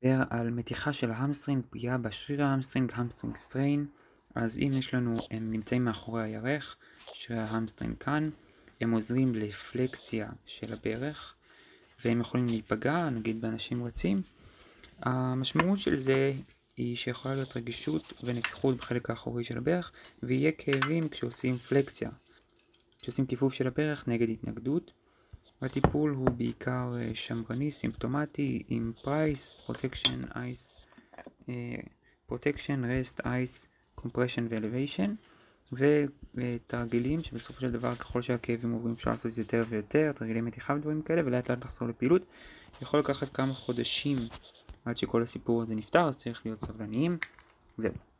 על מתיחה של ההמסטרינג, פגיעה בשריר ההמסטרינג, המסטרינג סטריין. אז אם יש לנו, הם נמצאים מאחורי הירך, שרירי ההמסטרינג כאן, הם עוזרים לפלקציה של הברך, והם יכולים להיפגע, נגיד באנשים רצים. המשמעות של זה היא שיכולה להיות רגישות ונפיחות בחלק האחורי של הברך, ויהיה כאבים כשעושים פלקציה, כשעושים כיפוף של הברך נגד התנגדות. הטיפול הוא בעיקר שמרני, סימפטומטי, עם פרייס, פרוטקשן, רסט, אייס, קומפרשן ואלוויישן, ותרגילים שבסופו של דבר ככל שהכאבים עוברים אפשר לעשות יותר ויותר, תרגילי מתיחה ודברים כאלה, ולאט לאט לחזור לפעילות. יכול לקחת כמה חודשים עד שכל הסיפור הזה נפתר, אז צריך להיות סבלניים. זהו.